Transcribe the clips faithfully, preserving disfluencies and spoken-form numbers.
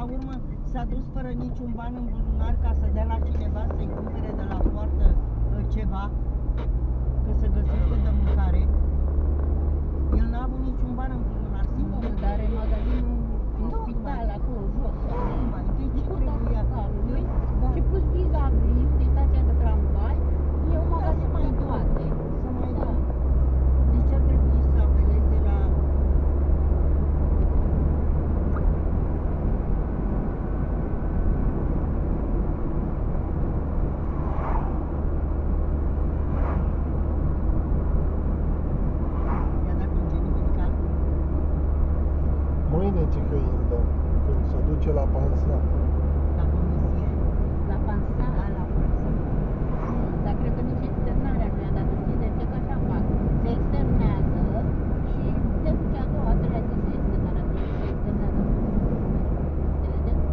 la urmă s-a dus fără niciun ban în buzunar ca să dea la cineva să-i cumpere de la poartă ceva, că să găsește de mâncare. El n-a avut niciun ban în buzunar, singur. Nu, dar are magazinul în spital, acolo jos. Mai de ce trebuia? Da. Și plus vis-a-vis de stația de tramvai, e un magazin mai toate. Să mai da. Deci ar trebui să apeleze la... I-a dat concediu medical? Mâine ce că îi dă, când se duce la pansat. La comisie? La pansat. Da, la pansat. Dar cred că nici externarea nu i-a dat. Știi de ce? Că așa fac. Se externează și te duce a doua, a treia zi se externarea. Se externează. Înțelegeți?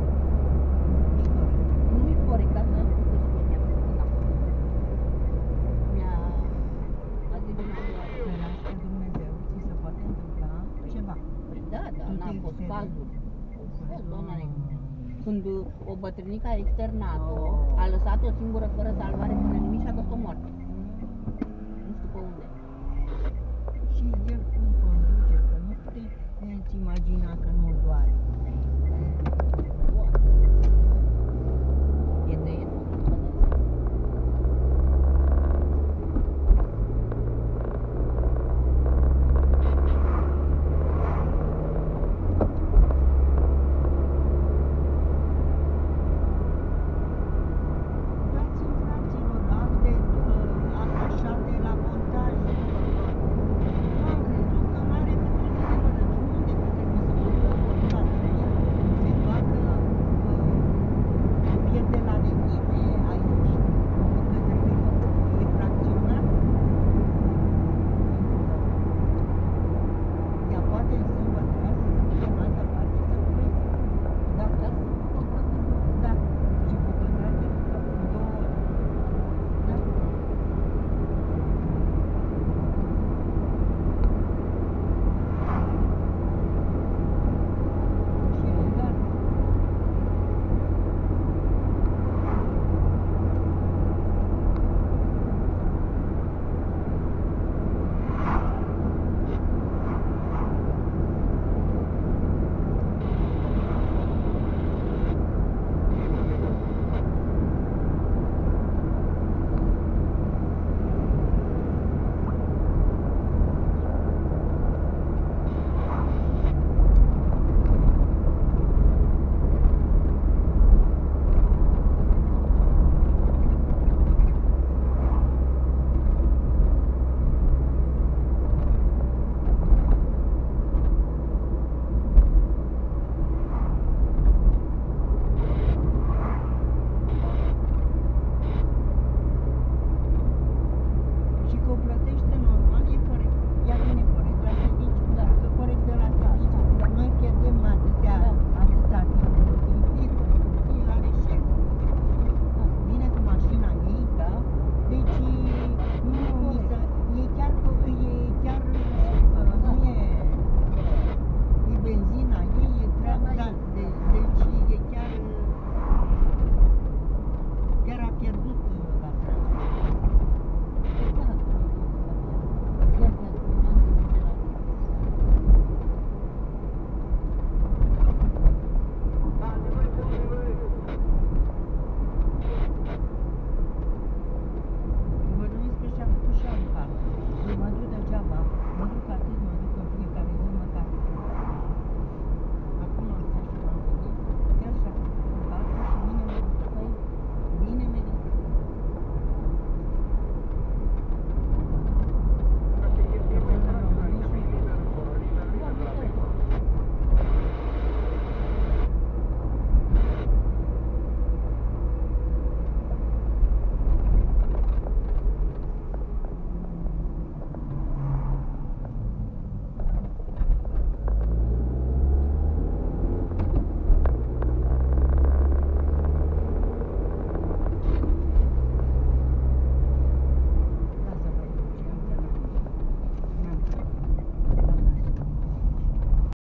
Nu-i corect, dar mi-a făcut și mie. Mi-a făcut la Mi-a... A zis bine a doua. Ferească Dumnezeu, ți se poate întâmpla ceva. Da, da, Tu n-a te fost externezi. cazuri. Au fost, doamna Nicu. Când o bătrânică a externat-o, a lăsat-o singură fără salvare până nimic și a fost-o moarte.